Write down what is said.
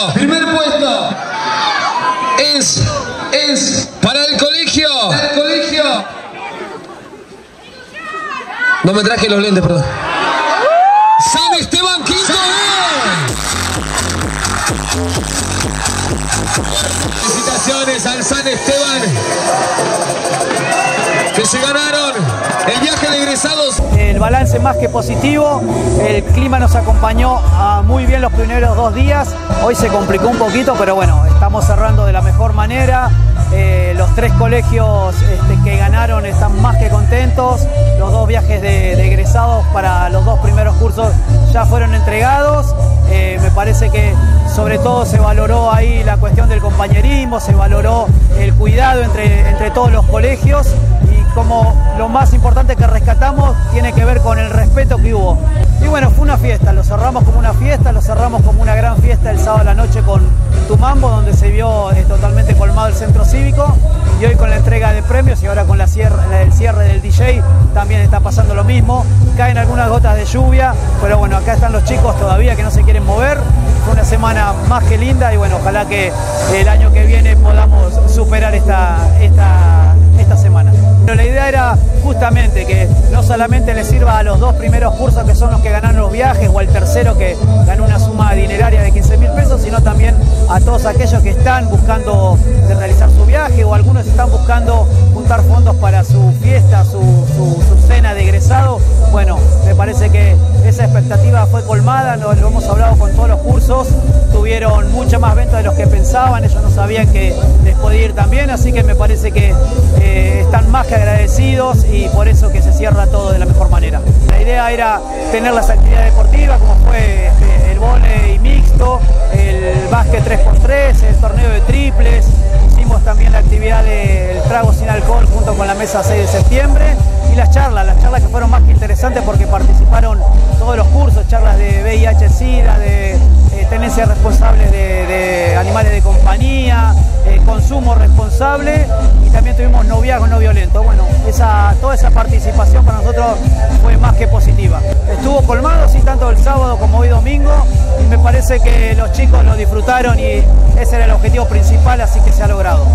Primer puesto es para el colegio. No me traje los lentes, perdón. San Esteban, quinto felicitaciones al San Esteban, que se ganaron el viaje de egresados. El balance más que positivo, el clima nos acompañó muy bien los primeros 2 días, hoy se complicó un poquito, pero bueno, estamos cerrando de la mejor manera. Los 3 colegios que ganaron están más que contentos, los 2 viajes de egresados para los 2 primeros cursos ya fueron entregados. Me parece que sobre todo se valoró ahí la cuestión del compañerismo, se valoró el cuidado entre todos los colegios, y como lo más importante que rescatamos tiene que ver con el respeto que hubo. Y bueno, fue una fiesta, lo cerramos como una fiesta, lo cerramos como una gran fiesta el sábado a la noche con Tumambo, donde se vio totalmente colmado el centro cívico, y hoy con la entrega de premios y ahora con el cierre del DJ también está pasando lo mismo. Caen algunas gotas de lluvia, pero bueno, acá están los chicos todavía que no se quieren mover. Fue una semana más que linda y bueno, ojalá que el año que viene podamos superar esta semana. Pero la idea era justamente que no solamente le sirva a los 2 primeros cursos, que son los que ganaron los viajes, o al tercero que ganó una suma dineraria de 15.000 pesos, sino también a todos aquellos que están buscando realizar su viaje, o algunos están buscando juntar fondos para su fiesta, su cena de egresado. Bueno, me parece que esa expectativa fue colmada, lo hemos hablado con todos los cursos, tuvieron mucha más venta de los que pensaban, ellos no sabían que les podía ir tan bien, así que me parece que están más que agradecidos, y por eso que se cierra todo de la mejor manera. La idea era tener las actividades deportivas como fue el vóley mixto, el básquet 3x3, el torneo de triples. Hicimos también la actividad del trago sin alcohol junto con la mesa 6 de septiembre, y las charlas que fueron más que interesantes porque participaron todos los cursos, charlas de VIH-Sida, de tenencia responsable de animales de compañía, consumo responsable, y también tuvimos noviazgo no violento. Bueno, toda esa participación para nosotros fue más que positiva. Estuvo colmado, sí, tanto el sábado como hoy domingo, y me parece que los chicos lo disfrutaron y ese era el objetivo principal, así que se ha logrado.